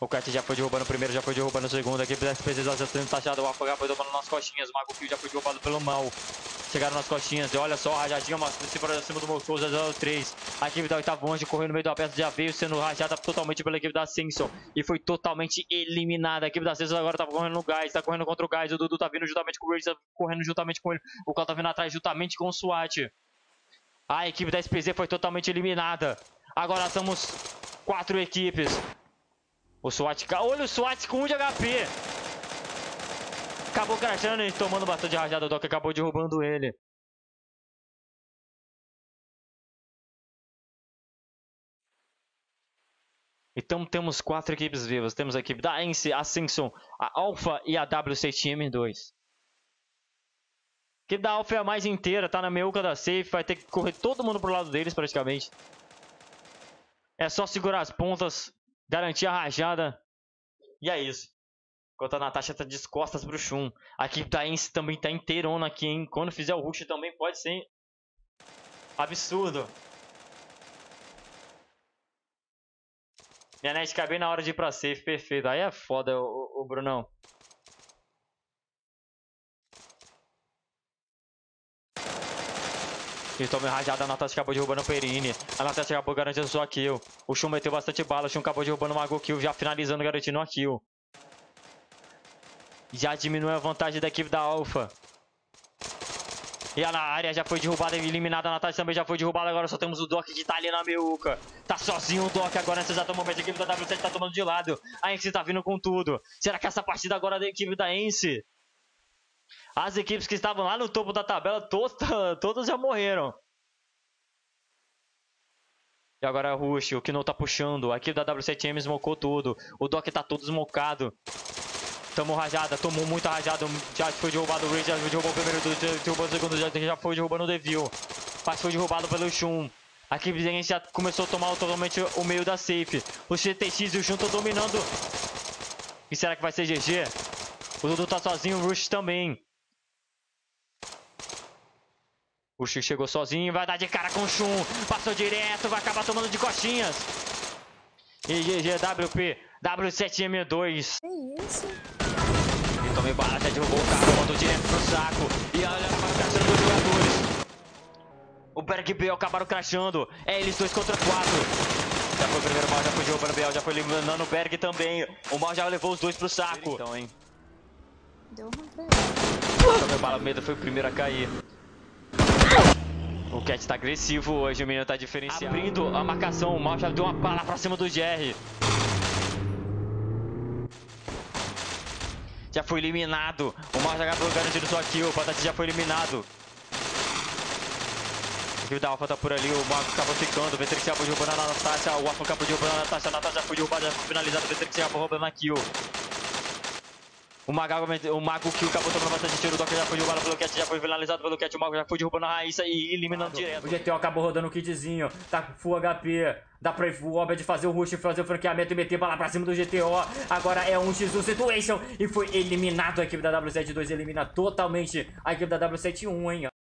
O Cat já foi derrubando o primeiro, já foi derrubando o segundo. A equipe da SPZ já sendo taxada. O Alpha foi tomando nas costinhas. O Mago Kill já foi derrubado pelo mal. Chegaram nas costinhas. E olha só, rajadinha, uma cima do Moscoso, 0-3. A equipe da Oitavo Anjo correndo no meio da peça já veio sendo rajada totalmente pela equipe da Simpson. E foi totalmente eliminada. A equipe da Simpson agora tá correndo no gás, tá correndo contra o gás. O Dudu tá vindo juntamente com o Rage, tá correndo juntamente com ele. O Cal tá vindo atrás juntamente com o SWAT. A equipe da SPZ foi totalmente eliminada. Agora estamos 4 equipes. O SWAT, olha o SWAT com 1 de HP. Acabou crashando e tomando bastante rajada. O Doc acabou derrubando ele. Então temos 4 equipes vivas. Temos a equipe da ENCE, a Simpson, a Alpha e a WCTM2. A equipe da Alpha é a mais inteira, tá na meiuca da safe. Vai ter que correr todo mundo pro lado deles praticamente. É só segurar as pontas, garantir a rajada. E é isso. Enquanto a Natasha tá de costas pro Shun. A equipe da ENCE também tá inteirona aqui, hein. Quando fizer o rush também pode ser absurdo. Minha net cai bem na hora de ir pra safe, perfeito. Aí é foda, o Brunão. E toma rajada, a Natasha acabou derrubando o Perini. A Natasha acabou garantindo sua kill. O Shun meteu bastante bala, o Shun acabou derrubando o Mago Kill, já finalizando, garantindo a kill. Já diminui a vantagem da equipe da Alpha. E a área já foi derrubada e eliminada. A Natasha também já foi derrubada. Agora só temos o Doc que tá ali na meiuca. Tá sozinho o Doc agora nesse exato momento. A equipe da W7 tá tomando de lado. A ENCE tá vindo com tudo. Será que essa partida agora é da equipe da ENCE? As equipes que estavam lá no topo da tabela, todas já morreram. E agora é o Rush, o Kino tá puxando. A equipe da W7M smocou tudo. O Doc tá todo smocado. Tomou rajada, tomou muita rajada. Já foi derrubado o Rage, já derrubou o primeiro, derrubou o segundo, já foi derrubando o Devil. Mas foi derrubado pelo Shun. A equipe da já começou a tomar totalmente o meio da safe. O CTX e o Shun estão dominando. E será que vai ser GG? O Dudu tá sozinho, o Rush também. O Rush chegou sozinho, vai dar de cara com o Shun. Passou direto, vai acabar tomando de costinhas. E GG, WP, W7M2. Que isso? E tomei bala, já derrubou o carro, mandou direto pro saco. E olha para o crashando dos jogadores. O Berg e o Bel acabaram crashando. É eles 2 contra 4. Já foi o primeiro mal, já foi derrubando o Bel, já foi eliminando o Berg também. O mal já levou os 2 pro saco. Então, hein. Deu uma pra ele. Tomei bala, o Medo foi o primeiro a cair. O Cat tá agressivo hoje, o menino tá diferenciado. Abrindo a marcação, o mal já deu uma bala pra cima do Jerry. Já foi eliminado. O mal já acabou garantindo sua kill. O Patati já foi eliminado. A equipe da Alpha tá por ali. O Mago acabou ficando. O Vetrix acabou derrubando a Natasha. O Alpha acabou derrubando a Natasha. A Natasha já foi derrubada, já foi finalizada. O Vetrix acabou roubando a kill. O Mago Kill acabou tomando bastante tiro. O Doc já foi derrubado pelo Cat, já foi finalizado pelo Cat. O Mago já foi derrubando a Raíssa e eliminando direto. O GTO acabou rodando o kitzinho. Tá com full HP. Dá pra ir o Obed fazer o rush, fazer o franqueamento e meter bala pra cima do GTO. Agora é um x1 situation. E foi eliminado. A equipe da W72 elimina totalmente a equipe da W71, hein.